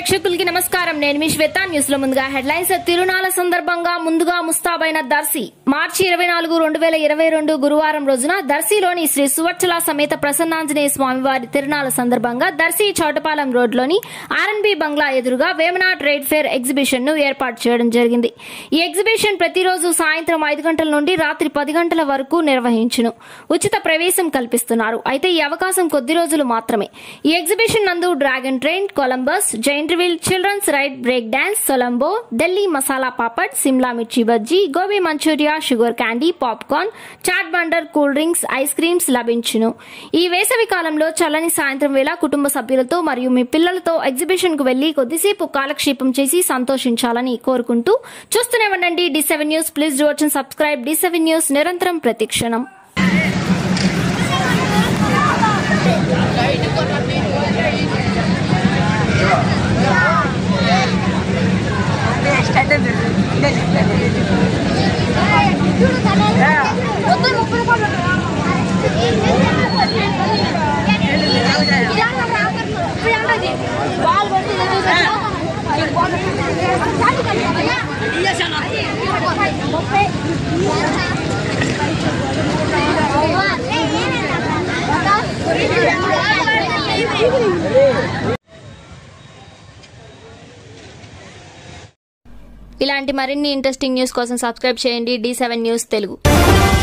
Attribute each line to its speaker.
Speaker 1: ప్రేక్షకులకి నమస్కారం. నేను మీ శ్వేత. న్యూస్ లో ముందుగా హెడ్లైన్స్. తిరునాళ్ల సందర్భంగా ముందుగా ముస్తాబైన దర్శి. మార్చి 24, 2022 గురువారం రోజున దర్శిలోని శ్రీ సువర్చల సమేత ప్రసన్నాంజనేయ స్వామివారి తిరునాళ్ల సందర్భంగా దర్శి చౌటపాలెం రోడ్లోని ఆర్ఎన్బి బంగ్లా ఎదురుగా వేమన ట్రేడ్ ఫేర్ ఎగ్జిబిషన్ ను ఏర్పాటు చేయడం జరిగింది. ఈ ఎగ్జిబిషన్ ప్రతిరోజు సాయంత్రం 5 గంటల నుండి రాత్రి 10 గంటల వరకు నిర్వహించును. ఉచిత ప్రవేశం కల్పిస్తున్నారు. అయితే ఈ అవకాశం కొద్ది రోజులు మాత్రమే. ఈ ఎగ్జిబిషన్ నందు dragon train, Columbus, giant wheel, children's ride, break dance, సొలంబో, Delhi masala papad, Shimla mirchi bajji, gobi Manchuria, sugar candy, popcorn, chaat bhandar, cool drinks, ice creams లభించును. ఈ వేసవి కాలంలో చల్లని సాయంత్రం వేళ కుటుంబ సభ్యులతో మరియు మీ పిల్లలతో ఎగ్జిబిషన్ కు వెళ్లి కొద్దిసేపు కాలక్షేపం చేసి సంతోషించాలని కోరుకుంటూ చూస్తూనే ఉండండి D7 news. Please do watch and subscribe D7 news. నిరంతరం ప్రతిక్షణం. ఇలాంటి మరిన్ని ఇంట్రెస్టింగ్ న్యూస్ కోసం సబ్స్క్రైబ్ చేయండి D7 న్యూస్ తెలుగు.